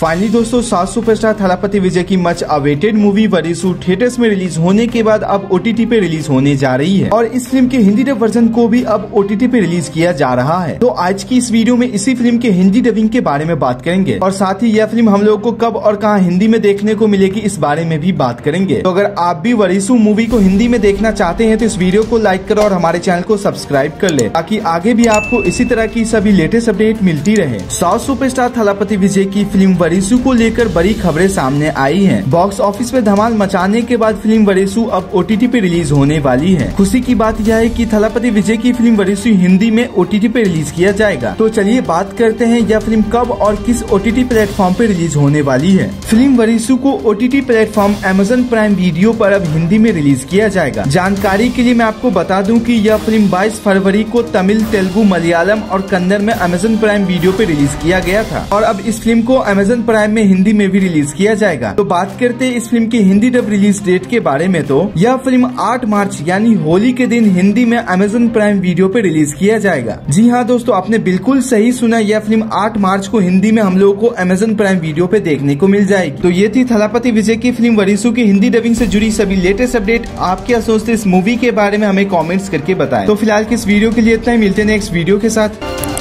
Finally दोस्तों, south superstar Thalapathy Vijay की much awaited movie Varisu theatres में रिलीज होने के बाद अब ओटीटी पे रिलीज होने जा रही है और इस फिल्म के हिंदी डब वर्जन को भी अब ओटीटी पे रिलीज किया जा रहा है। तो आज की इस वीडियो में इसी फिल्म के हिंदी डबिंग के बारे में बात करेंगे और साथ ही यह फिल्म हम लोग को कब और कहां हिंदी में देखने को मिलेगी इस बारे में भी बात करेंगे। तो अगर आप भी वरीसू मूवी को हिंदी में देखना चाहते हैं तो इस वीडियो को लाइक करो और हमारे चैनल को सब्सक्राइब कर ले ताकि आगे भी आपको इसी तरह की सभी लेटेस्ट अपडेट मिलती रहे। साउथ सुपरस्टार थलापति विजय की फिल्म वरीसू को लेकर बड़ी खबरें सामने आई हैं। बॉक्स ऑफिस में धमाल मचाने के बाद फिल्म वरीसू अब ओटीटी पे रिलीज होने वाली है। खुशी की बात यह है कि थलापति विजय की फिल्म वरीसू हिंदी में ओटीटी पे रिलीज किया जाएगा। तो चलिए बात करते हैं यह फिल्म कब और किस ओटीटी प्लेटफॉर्म पे रिलीज होने वाली है। फिल्म वरीसू को OTT platform Amazon Prime Video पर अब हिंदी में रिलीज किया जाएगा। जानकारी के लिए मैं आपको बता दूं कि यह फिल्म 22 फरवरी को तमिल, तेलुगु, मलयालम और कन्नड़ में अमेजन प्राइम वीडियो पे रिलीज किया गया था और अब इस फिल्म को अमेजन प्राइम में हिंदी में भी रिलीज किया जाएगा। तो बात करते हैं इस फिल्म की हिंदी डब रिलीज डेट के बारे में। तो यह फिल्म 8 मार्च यानी होली के दिन हिंदी में अमेजन प्राइम वीडियो पे रिलीज किया जाएगा। जी हाँ दोस्तों, आपने बिल्कुल सही सुना, यह फिल्म 8 मार्च को हिंदी में हम लोगों को अमेजन प्राइम वीडियो पे देखने को मिल जाएगी। तो ये थी थलापति विजय की फिल्म वरीसू की हिंदी डबिंग से जुड़ी सभी लेटेस्ट अपडेट। आप क्या सोचते इस मूवी के बारे में हमें कॉमेंट्स करके बताएं। तो फिलहाल की इस वीडियो के लिए इतना ही, मिलते हैं नेक्स्ट वीडियो के साथ।